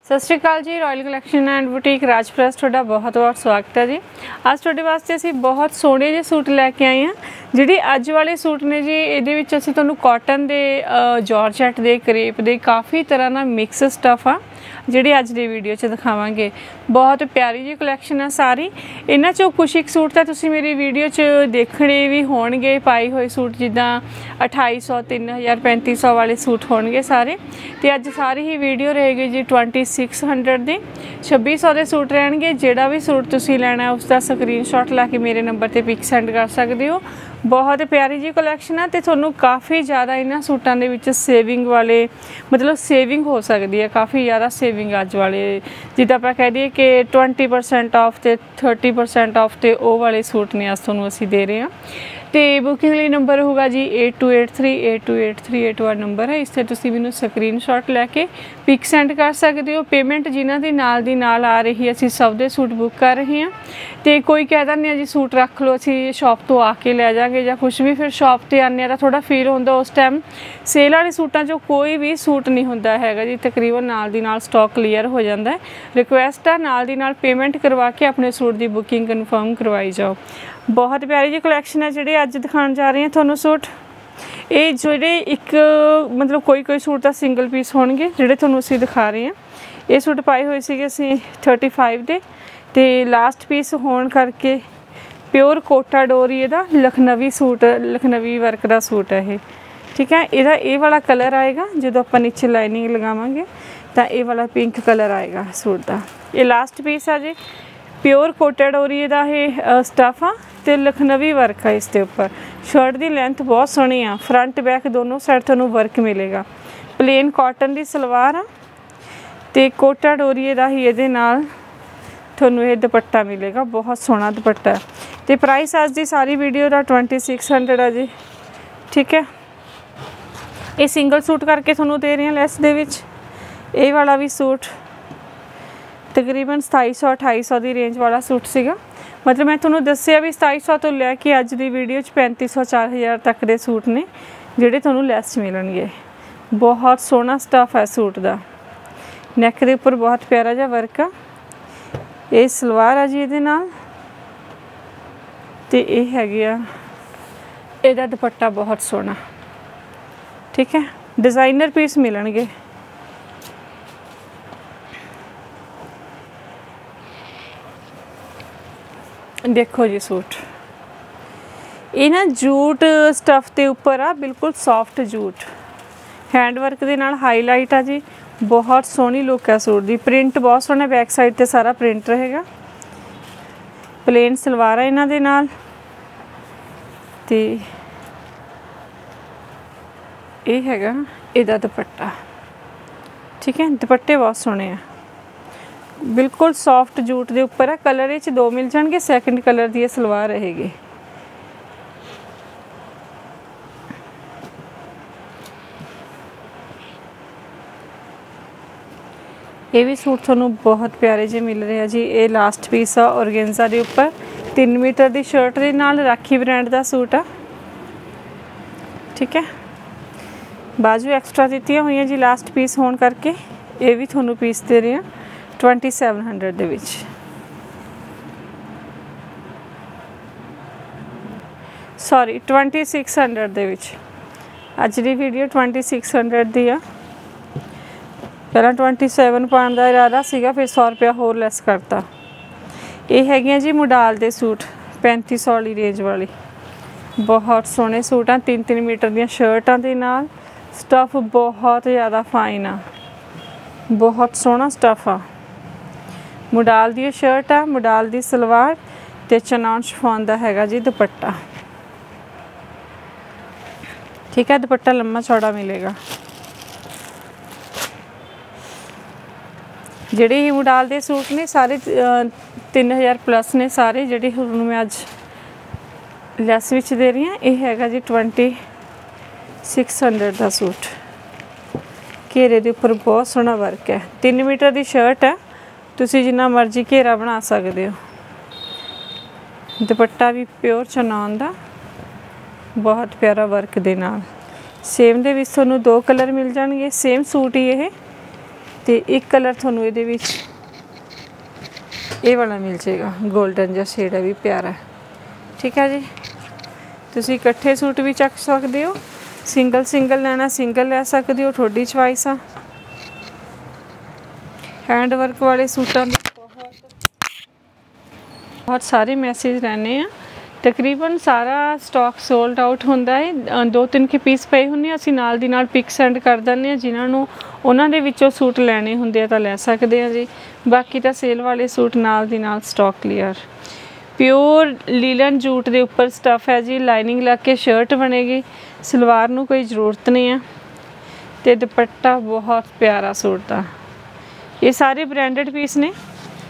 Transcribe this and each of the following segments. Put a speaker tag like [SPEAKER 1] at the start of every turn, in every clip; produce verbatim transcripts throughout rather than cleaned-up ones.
[SPEAKER 1] सत श्री अकाल जी। रॉयल कलैक्शन एंड बुटीक राजप्रस तुहाडा बहुत बहुत स्वागत है जी। अज तुहाडे वास्ते असीं बहुत सोहणे जे सूट लैके आए हैं। जिहड़े अज वाले सूट ने जी इहदे विच असीं तुहानूं कॉटन दे जॉर्जेट दे करेप दे काफ़ी तरह ना मिक्स स्टफ आ जिहड़ी अज दी वीडियो च दिखावांगे। बहुत प्यारी जी कलैक्शन है सारी। इन्हां चों कुछ एक सूट तां तुसीं मेरी वीडियो च देखणे भी होणगे पाए होए सूट, जिद्दां अठाई सौ तीन हज़ार पैंती सौ वाले सूट होणगे सारे। ते अज सारी ही वीडियो रहेगी जी ट्वेंटी सिक्स हंड्रड दी छब्बी सौ के सूट रहणगे। जिहड़ा भी सूट तुसीं लैणा उसका स्क्रीनशॉट ला के मेरे नंबर ते पिक सेंड कर सकते हो। बहुत प्यारी जी कलैक्शन है। तो तुहानूं काफ़ी ज़्यादा इन्हां सूटां दे विच सेविंग वाले मतलब सेविंग हो सकती है, काफ़ी ज़्यादा सेविंग अज वाले जिद्दां आपां कह दईए कि ट्वेंटी परसेंट ऑफ ते थर्टी परसेंट ऑफ ते वो वाले सूट ने अस तुहानूं असीं दे रहे हैं। तो बुकिंग लिए नंबर होगा जी eight two eight three eight two eight three eight one number है। इस ते तुसीं मैनूं स्क्रीनशॉट लैके पिक सेंड कर सकते हो। पेमेंट जिन्हां दी नाल दी नाल आ रही असीं सब दे सूट बुक कर रहे हैं। तो कोई कह दिंदे जी सूट रख लो असीं शॉप तो आके लै जाएंगे जां कुछ भी, फिर शॉप ते आने तां थोड़ा फील होंदा उस टाइम सेल वाले सूटां चों कोई भी सूट नहीं होंदा हैगा जी, तकरीबन नाल दी नाल स्टॉक क्लीयर हो जाता है। रिक्वेस्ट है नाल दी नाल पेमेंट करवा के अपने सूट की बुकिंग कन्फर्म करवाई जाओ। बहुत प्यारी जी कलैक्शन है जिहड़े अज दिखाण जा रहे हैं तुहानूं सूट। ये जिहड़े एक मतलब कोई कोई सूट तां सिंगल पीस होणगे जिहड़े तुहानूं असीं दिखा रहे हैं। ये सूट पाए हुए सीगे असीं थर्टी फाइव दे ते लास्ट पीस होण करके प्योर कोटा डोरी इहदा लखनवी सूट लखनवी वर्क का सूट है ये, ठीक है। इहदा ये वाला कलर आएगा जो आपां नीचे लाइनिंग लगावांगे तो ये वाला पिंक कलर आएगा सूट का। ये लास्ट पीस है जी। प्योर कोटा डोरी का ये स्टफ आ तो लखनवी वर्क है इसके उपर। शर्ट की लेंथ बहुत सोहनी आ, फ्रंट बैक दोनों साइड तुहानूं वर्क मिलेगा। प्लेन कॉटन की सलवार आ तो कोटा डोरी का ही ये नाल तुहानूं ये दुपट्टा मिलेगा। बहुत सोहना दुपट्टा है। तो प्राइस अज की सारी वीडियो का ट्वेंटी सिक्स हंड्रड है जी, ठीक है। ये सिंगल सूट करके तुहानूं दे रही हैं लैस दे विच। ये वाला भी सूट तकरीबन सताई सौ अठाई सौ की रेंज वाला सूट सीगा। मतलब मैं तुहानूं दस्सिया भी सताई सौ तो लैके अज की वीडियो पैंती सौ चार हज़ार तक के सूट ने जिहड़े तुहानूं लैस मिलणगे। बहुत सोहना स्टफ है सूट का। नैक के उपर बहुत प्यारा जिहा वर्क आ। ये सलवार है जी इहदे नाल ते ये हैगी आ इहदा दुपट्टा बहुत सोहना, ठीक है। डिज़ाइनर पीस मिलणगे। देखो जी सूट ये ना जूट स्टफ के उपर आ, बिल्कुल सॉफ्ट जूट हैंडवर्क के नाल हाईलाइट आ जी। बहुत सोहनी लुक है सूट की। प्रिंट बहुत सोहना, बैक साइड ते सारा प्रिंट रहेगा। प्लेन सलवार है इन्हां दे नाल ते ये हैगा इहदा दुपट्टा, ठीक है। दुपट्टे बहुत सोहने आ, बिल्कुल सॉफ्ट जूट के उपर है। कलर ये दो मिल जाएंगे। सैकेंड कलर की सलवार रहेगी। ये भी सूट तुहानूं बहुत प्यारे जे मिल रहे हैं जी। ये लास्ट पीस आ ऑर्गेन्जा के उपर तीन मीटर की शर्ट के नाल राखी ब्रांड का सूट आ, ठीक है। बाजू एक्सट्रा दित्तियां हुई जी लास्ट पीस होने करके। ये भी तुहानूं पीस दे रहे हैं ट्वेंटी सैवन हंड्रड दे विच। सॉरी ट्वेंटी सिक्स हंड्रड दे विच। अज की वीडियो ट्वेंटी सिक्स हंड्रड दी आ। पहला ट्वेंटी सैवन पाने का इरादा सीगा, फिर सौ रुपया होर लैस करता। ये हैगियां जी मुडाल दे सूट पैंती सौ वाली रेंज वाली। बहुत सोहने सूट आ। तीन तीन मीटर दी शर्टां दे नाल स्टफ बहुत ज़्यादा फाइन आ, बहुत सोहना स्टफ आ। मुडाल दी शर्ट आ, मुडाल दी सलवार ते चनान शिफॉन दा हैगा जी दुपट्टा, ठीक है। दुपट्टा लम्मा चौड़ा मिलेगा। जिहड़े ही मुडाल दे सूट ने सारे तीन हज़ार प्लस ने सारे जिहड़े हुण मैं अज लैस विच दे रही हाँ। ये हैगा जी ट्वेंटी सिक्स हंड्रड का सूट। घेरे के उपर बहुत सोहना वर्क है। तीन मीटर की शर्ट है, तुसीं जिन्ना मर्जी घेरा बना सकते हो। दुपट्टा भी प्योर चनान का बहुत प्यारा वर्क दे नाल। सेम दे विच तुहानूं दो कलर मिल जाएंगे। सेम सूट ही ये तो एक कलर थोनू ये ये वाला मिल जाएगा, गोल्डन जा शेड है, भी प्यारा है। ठीक है जी, तुसी इकट्ठे सूट भी चक सकते हो, सिंगल सिंगल लेना सिंगल ले सकते हो, थोड़ी चॉइस आ। हैंड वर्क वाले सूटों में बहुत बहुत सारे मैसेज रहने हैं। तकरीबन सारा स्टॉक सोल्ड आउट होंदा है, दो तीन के पीस पे होंगे, असीं नाल दी नाल पिक सेंड कर दिंदे हां, जिन्हां नूं उन्हां दे विचों सूट लैणे हुंदे आ तां लै सकदे आ जी। बाकी तां सेल वाले सूट नाल दी नाल stock clear. Pure linen jute के उपर स्टफ है जी, लाइनिंग लग के शर्ट बनेगी, सलवार नूं कोई ज़रूरत नहीं है। तो दुपट्टा बहुत प्यारा सूट का, ये सारे ब्रांडेड पीस ने।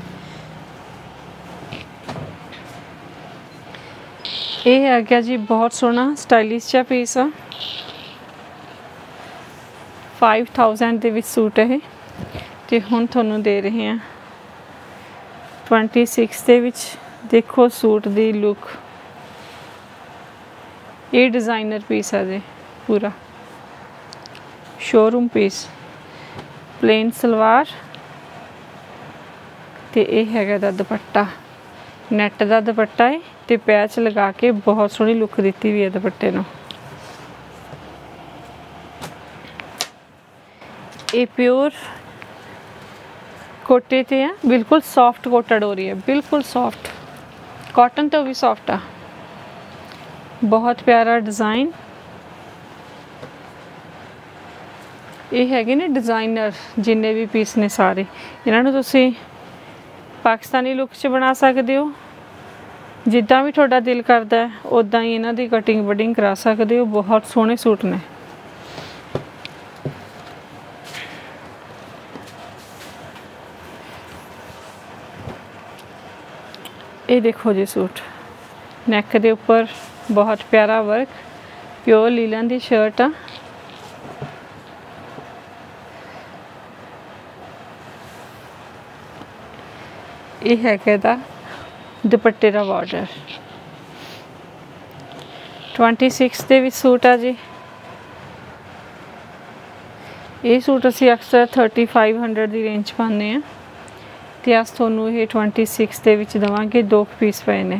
[SPEAKER 1] ये है गया जी बहुत सोहना स्टाइलिश चा पीस आ, फाइव थाउजेंड के सूट है, तो हुण तुहानूं दे रहे हैं ट्वेंटी सिक्स के विच। देखो सूट दी लुक, ये डिज़ाइनर पीस है जी, पूरा शोरूम पीस, प्लेन सलवार ते ये हैगा दा दुपट्टा, नैट का दुपट्टा है, तो पैच लगा के बहुत सोहनी लुक दी हुई है दुपट्टे नूं। ये प्योर कोटे ते है, बिल्कुल सॉफ्ट कोटेड हो रही है, बिल्कुल सॉफ्ट, कॉटन तो भी सॉफ्ट आ। बहुत प्यारा डिज़ाइन, ये है ना डिज़ाइनर जिन्ने भी पीस ने सारे, इन्होंने तुसी पाकिस्तानी लुक च बना सकते हो, जिद्दां भी तुहाडा दिल करदा है उदां ही इन्हां दी कटिंग वटिंग करा सकते हो। बहुत सोहने सूट ने। ये देखो जी सूट, नैक के उपर बहुत प्यारा वर्क, प्योर लीलन की शर्ट आ। ये है कहता दुपट्टे का बॉर्डर, ट्वेंटी सिक्स के भी सूट आ जी। ये सूट असी अक्सर थर्टी फाइव हंड्रेड की रेंज पाने हैं, तो अस थोनू ये ट्वेंटी सिक्स के विच देवांगे, दो पीस पे ने।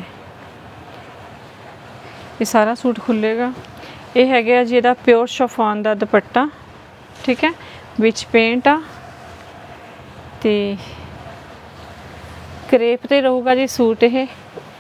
[SPEAKER 1] ये सारा सूट खुलेगा। ये है जी इहदा प्योर शिफॉन का दुपट्टा, ठीक है, विच पेंट आ, ते क्रेप ते रहूगा जी सूट। ये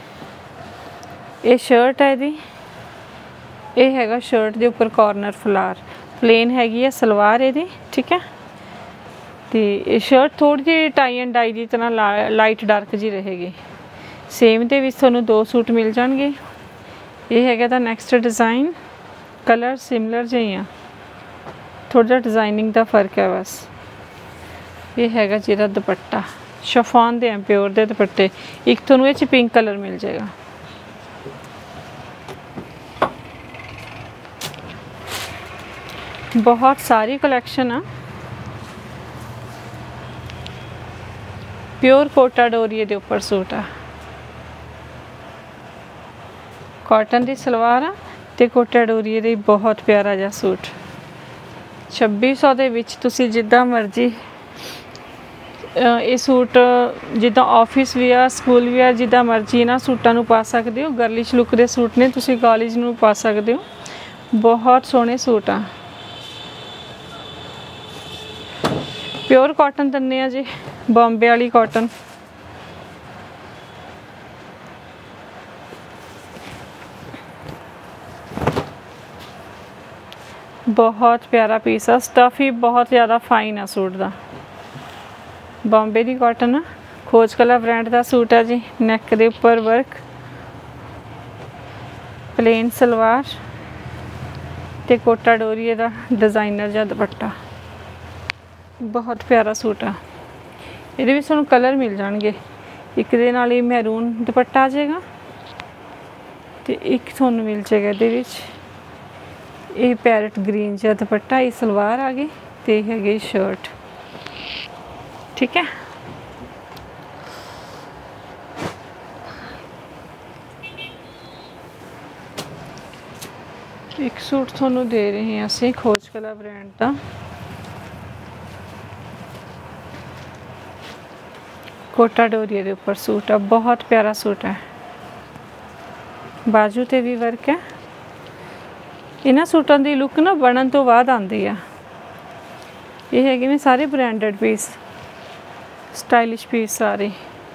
[SPEAKER 1] ये शर्ट है जी, ये हैगा शर्ट के उपर कॉर्नर फ्लार, प्लेन हैगी है सलवार ये, ठीक है। तो ये शर्ट थोड़ी जी टाई एंड डाई की तरह ला, लाइट डार्क जी रहेगी। सेम के थोनों दो सूट मिल जाएंगे। ये है दा नैक्सट डिज़ाइन, कलर सिमिलर जी आ, थोड़ा जा डिज़ाइनिंग का फर्क है बस। ये है जी दुपट्टा, शिफॉन दे प्योर दे दुपट्टे, एक थोनों ये पिंक कलर मिल जाएगा। बहुत सारी कलेक्शन आ, प्योर कोटा डोरिए के उपर सूट आ, कॉटन की सलवार आ ते कोटा डोरिए दे बहुत प्यारा जा सूट। छब्बी सौ दे विच तुसी जिद्दां मर्जी ये सूट जिद्दां ऑफिस वेयर स्कूल वेयर जिद्दां मर्जी इन्हां सूटां नूं पा सकदे हो। गर्लिश लुक दे सूट ने, तुसी कॉलेज नूं पा सकदे हो। बहुत सोहणे सूट आ, प्योर कॉटन दन्ने आ जी, बॉम्बे वाली कॉटन। बहुत प्यारा पीस है, स्टफ ही बहुत ज़्यादा फाइन है सूट का, बॉम्बे की कॉटन है, खोज कला ब्रांड का सूट है जी। नैक के उपर वर्क, प्लेन सलवार ते कोटा डोरिए का डिज़ाइनर जा दुपट्टा। बहुत प्यारा सूट आ, ये भी तुहानूं कलर मिल जाएंगे, एक दे नाल ही मैरून दुपट्टा आ जाएगा, तो एक तुहानूं मिल जाएगा इहदे विच ये पैरट ग्रीन जा दुपट्टा। ये सलवार आ गई, तो ये है शर्ट, ठीक है। एक सूट तुहानूं दे रहे हैं असीं खोज कला ब्रांड का, कोटा डोरिया के उपर सूट है, बहुत प्यारा सूट है। बाजू ते भी वर्क है। इन्हां सूटां दी लुक ना बनन तो बाद आंदी है। ये हैगे ने सारे ब्रांडेड पीस, स्टाइलिश पीस सारे।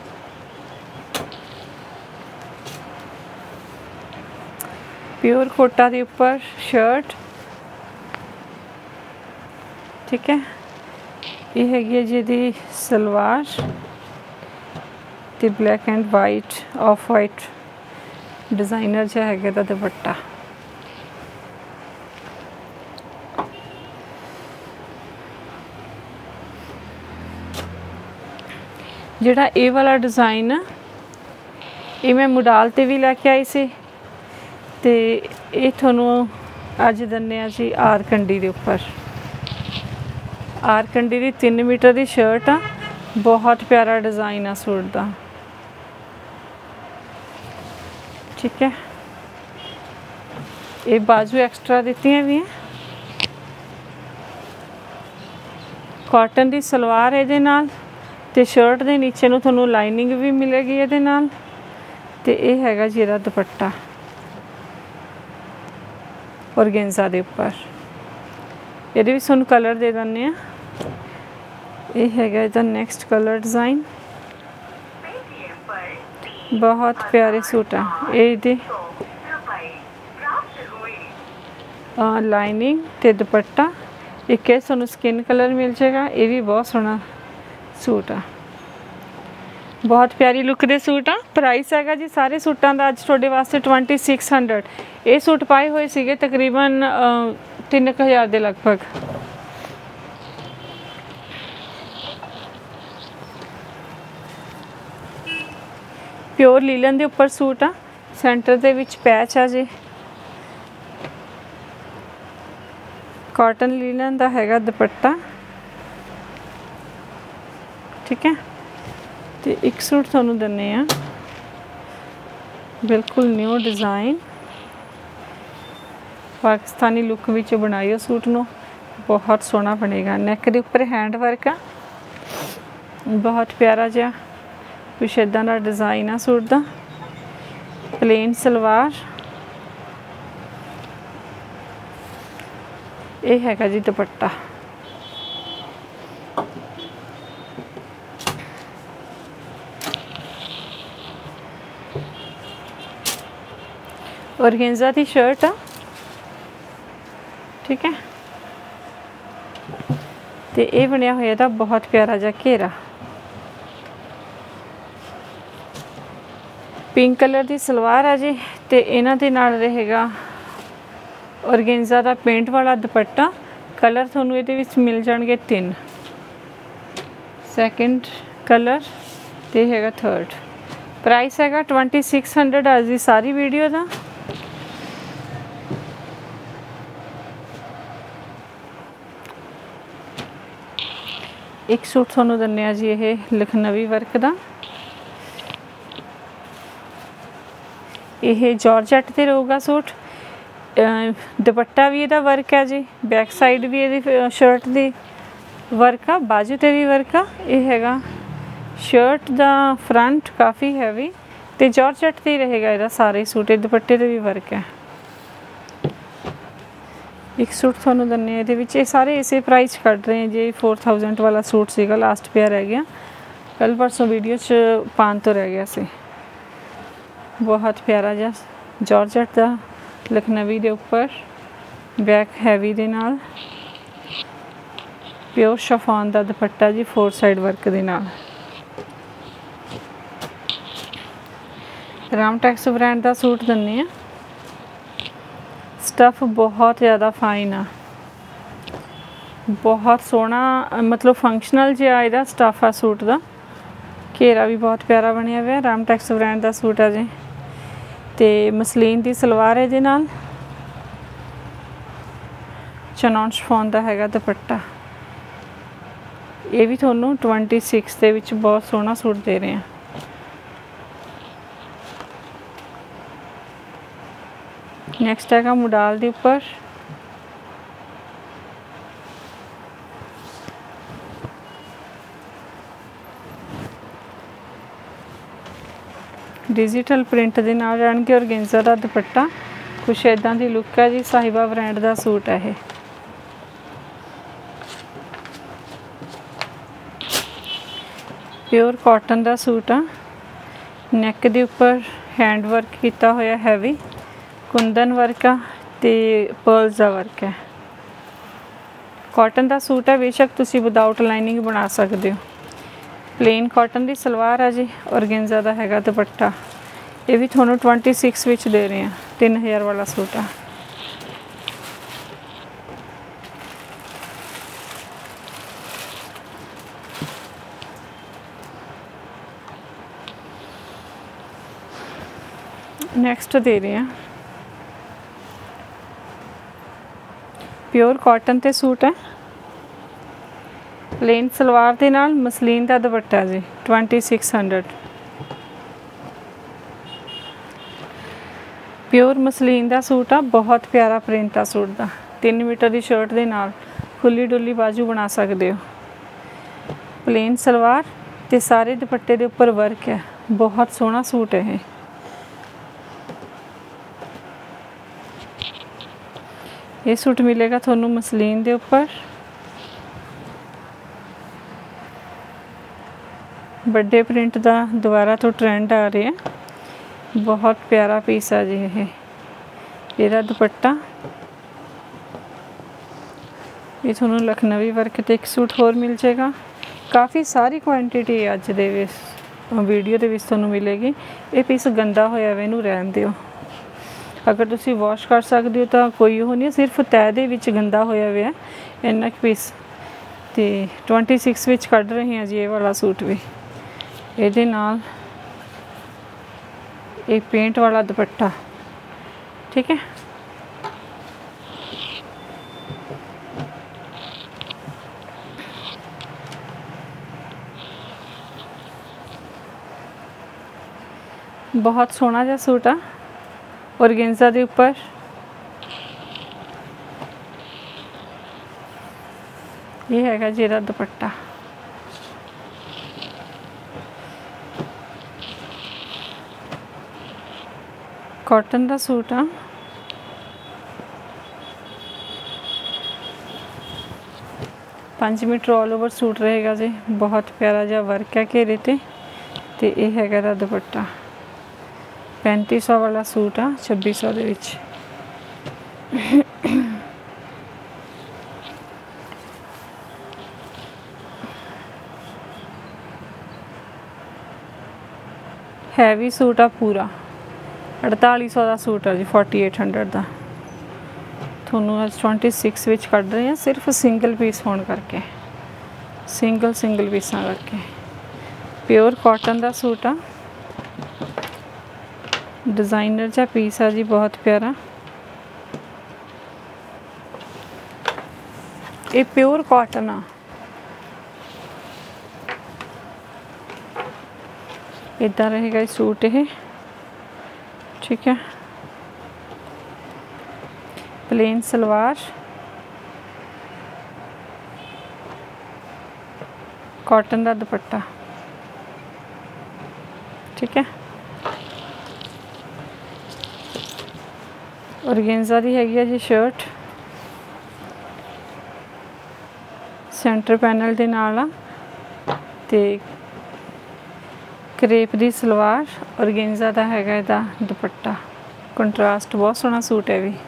[SPEAKER 1] प्योर कोटा के उपर शर्ट, ठीक है। ये हैगी है जी दी सलवार ते black and white off white designer जो है दा दुपट्टा। जिहड़ा ये वाला डिज़ाइन है ये मैं मुडाल ते भी लैके आई सी ते ये थोनों अज दिन्ने जी आर कंडी के उपर। आर कंडी की तीन मीटर की शर्ट आ, बहुत प्यारा डिज़ाइन आ सूट का, ठीक है। ये बाजू एक्सट्रा दित्तियां भी हैं। कॉटन की सलवार ये नाल ते शर्ट के नीचे नूं तुहानूं लाइनिंग भी मिलेगी ये नाल ते ये हैगा जी इहदा दुपट्टा ऑर्गेन्जा दे उपर। ये भी तुहानूं कलर दे दिंदे आ। ये हैगा इहदा नैक्सट कलर डिज़ाइन, बहुत प्यारे सूट है। ये लाइनिंग ते दुपट्टा एक है तुहानूं स्किन कलर मिल जाएगा। ये भी बहुत सोहना सूट आ, बहुत प्यारी लुक दे सूट आ। प्राइस हैगा जी सारे सूटां दा अज तुहाडे वास्ते ट्वेंटी सिक्स हंड्रड। ये सूट पाए हुए सीगे तकरीबन तीन क हज़ार के लगभग। प्योर लीलन के उपर सूट आ, सेंटर दे विच पैच आ जी। कॉटन लीलन का हैगा दुपट्टा, ठीक है। तो एक सूट तुहानूं दिन्ने आ बिल्कुल न्यू डिज़ाइन, पाकिस्तानी लुक विच बनाइओ सूट नूं, बहुत सोहना बनेगा। नैक के उपर हैंड वर्क आ, बहुत प्यारा जिहा कुछ इदां दा डिज़ाइन आ सूट का। प्लेन सलवार, ये हैगा जी दुपट्टा। ऑर्गेन्जा की शर्ट आ, ठीक है। तो ये बनया हुआ था बहुत प्यारा जा घेरा, पिंक कलर की सलवार है जी। तो इन्हां दे नाल रहेगा ऑर्गेन्जा का पेंट वाला दुपट्टा। कलर थोनों ये विच मिल जाएंगे तीन, सैकेंड कलर तो हैगा थर्ड। प्राइस हैगा ट्वेंटी सिक्स हंड्रड अज की सारी वीडियो का। एक सूट थोनों दिन्ने आ जी ये लखनवी वर्क का। यह जॉर्जेट ते रहूगा सूट, दुपट्टा भी इहदा वर्क है जी, बैक साइड भी ये शर्ट की वर्क आ, बाजू ते भी वर्क आ। यह हैगा शर्ट का फ्रंट काफ़ी हैवी तो जॉर्जेट ते रहेगा इहदा सारे सूट। ये दुपट्टे ते भी वर्क है। एक सूट थोनों दिन्ने ये विच, ये सारे इसे प्राइस कट रहे हैं जी। फोर थाउजेंड वाला सूट सीगा, लास्ट पेयर रह गया, कल परसों वीडियो च पान तो रह गया से। बहुत प्यारा जा जॉर्जेट का लखनवी के उपर बैक हैवी दे नाल, प्योर शिफॉन का दुपट्टा जी, फोर साइड वर्क दे नाल। रामटेक्स ब्रांड का सूट दिन्ने आ। स्टफ बहुत ज़्यादा फाइन आ, बहुत सोहना, मतलब फंक्शनल जिहा इहदा स्टफ आ सूट का। घेरा भी बहुत प्यारा बनया हुआ। रामटेक्स ब्रांड का सूट है जी। तो मसलीन की सलवार है नाल, चनौन शिफॉन का हैगा दुपट्टा। ये भी थोनों ट्वेंटी सिक्स के विच बहुत सोहना सूट दे रहे हैं। नैक्सट हैगा मुडाल के उपर, डिजिटल प्रिंट दे नाल रहणगे। ऑर्गेन्जा दा दुपट्टा कुछ इदां दी लुक है जी। साहिबा ब्रांड का सूट है ये। प्योर कॉटन का सूट आ। नैक के उपर हैंड वर्क किया होया हैवी कुंदन वर्क आ ते पर्ल्स का वर्क है। कॉटन का सूट है, बेशक तुसी विदाउट लाइनिंग बना सकते हो। प्लेन कॉटन की सलवार है जी। ऑर्गेन्जा का हैगा दुपट्टा। ये भी थोनों ट्वेंटी सिक्स विच दे रहे हैं। तीन हज़ार वाला सूट आ। नैक्सट दे रहे हैं प्योर कॉटन ते सूट है। प्लेन सलवार के नाल मसलीन का दुपट्टा जी। Twenty six hundred pure muslin का सूट आ। बहुत प्यारा प्रिंट आ सूट का। तीन मीटर की शर्ट के नाल खुली डुली बाजू बना सकते हो। प्लेन सलवार ते सारे दुपट्टे के उपर वर्क है। बहुत सोहना सूट है। ये सूट मिलेगा थोनों मसलीन के उपर। बड़े प्रिंट का दोबारा तो ट्रेंड आ रहा है। बहुत प्यारा पीस है जी ये। ਇਹਦਾ दुपट्टा ये थोनों लखनवी वर्क ते एक सूट होर मिल जाएगा। काफ़ी सारी क्वांटिटी अज दे वीडियो के विच तुहानूं मिलेगी। ये पीस गंदा होया वे, इहनूं रहण दिओ। अगर तुसी वॉश कर सकते हो तो कोई वो नहीं, सिर्फ तह दे विच गंदा होया वे है इन्ना पीस। तो ट्वेंटी सिक्स विच कढ़ रहे हैं जी ये वाला सूट भी। ये नाल एक पेंट वाला दुपट्टा, ठीक है। बहुत सोहना जिहा सूट आ। ऑर्गेन्जा के उपर ये हैगा जी इहदा दुपट्टा। कॉटन का सूट आ। पाँच मीटर ऑल ओवर सूट रहेगा जी। बहुत प्यारा जिहा वर्क है घेरे ते ते ये हैगा इहदा दुपट्टा। पैंती सौ वाला सूट आ छब्बी सौ दे विच। हैवी सूट आ पूरा। अड़ताली सौ का सूट है जी। फोर्टी एट हंड्रड का थोनों अज ट्वेंटी सिक्स विच कढ़ रहे हैं। सिर्फ सिंगल पीस होने करके, सिंगल सिंगल पीसा करके। प्योर कॉटन का सूट आ। डिज़ाइनर जा पीस है जी। बहुत प्यारा। ये प्योर कॉटन आ। इदा रहेगा ये सूट ये, ठीक है। प्लेन सलवार, कॉटन का दुपट्टा, ठीक है। ऑर्गेन्जा दी हैगी है जी शर्ट। सेंटर पैनल के नाल आ ते क्रेप दी सलवार। ऑर्गेन्जा दा हैगा इहदा दुपट्टा। कंट्रास्ट बहुत सोहना सूट है भी।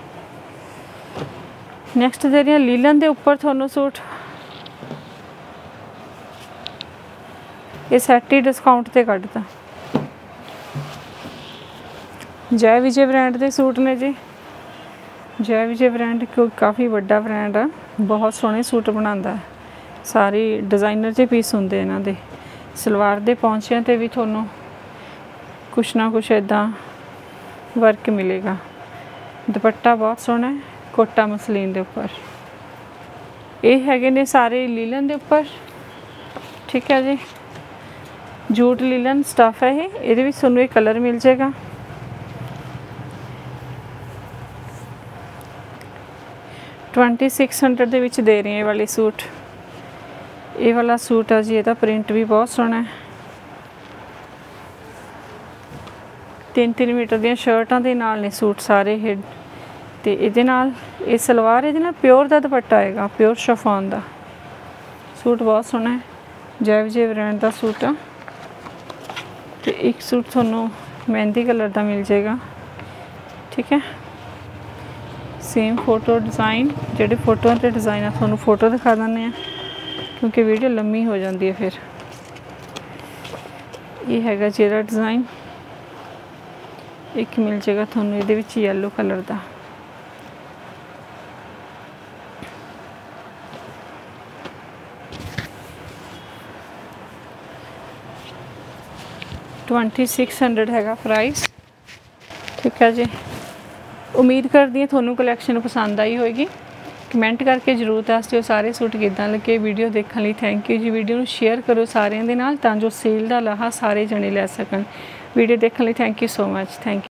[SPEAKER 1] नैक्सट दे रही है लीलन के उपर थोनों सूट। ये सैट ही डिस्काउंट ते कढ़ता। जय विजय ब्रांड के सूट ने जी। जय विजय ब्रांड कोई काफ़ी बड़ा ब्रांड आ। बहुत सोहने सूट बनाता है। सारी डिज़ाइनर के पीस होंगे इन्हां दे। सलवार दे पौंचियां ते भी थोनों कुछ ना कुछ इदा वर्क मिलेगा। दुपट्टा बहुत सोहना है। कोटा मसलीन के उपर। ये हैगे ने सारे लीलन के उपर, ठीक है जी। जूट लीलन स्टफ है ये। ये भी तुहानूं ये कलर मिल जाएगा। ट्वेंटी सिक्स हंड्रड के विच दे रही है वाली सूट। ये वाला सूट है जी। ਇਹਦਾ प्रिंट भी बहुत सोहना है। तीन तीन मीटर ਦੀਆਂ ਸ਼ਰਟਾਂ ਦੇ ਨਾਲ ਨੇ ਸੂਟ ਸਾਰੇ ਇਹ ਤੇ ਇਹਦੇ ਨਾਲ ਇਹ ਸਲਵਾਰ ਇਹਦੇ ਨਾਲ ਪਿਓਰ ਦਾ ਦੁਪੱਟਾ ਆਏਗਾ ਪਿਓਰ ਸ਼ਫਾਨ ਦਾ ਸੂਟ ਬਹੁਤ ਸੋਹਣਾ ਹੈ ਜੈਵ ਜੇ ਬ੍ਰਾਂਡ ਦਾ ਸੂਟ ਆ ਤੇ ਇੱਕ ਸੂਟ ਤੁਹਾਨੂੰ ਮਹਿੰਦੀ ਕਲਰ ਦਾ ਮਿਲ ਜਾਏਗਾ ਠੀਕ ਹੈ सेम फोटो डिज़ाइन जेडे फोटो के डिज़ाइन है थोड़ा फोटो दिखा दें क्योंकि वीडियो लम्मी हो जाती है फिर ये हैगा जेरा डिज़ाइन एक मिल जाएगा थोड़ा ये येलो कलर का ट्वेंटी सिक्स हंड्रेड हैगा प्राइस ठीक है जी। उम्मीद करती हैं थोनों कलैक्शन पसंद आई होएगी कमेंट करके जरूर दस दिओ सारे सूट किदां लगे वीडियो देखने लिए थैंक यू जी। वीडियो को शेयर करो सारे दे नाल तां जो सेल का लाहा सारे जने लै सकन वीडियो देखने लिए thank you so much thank you.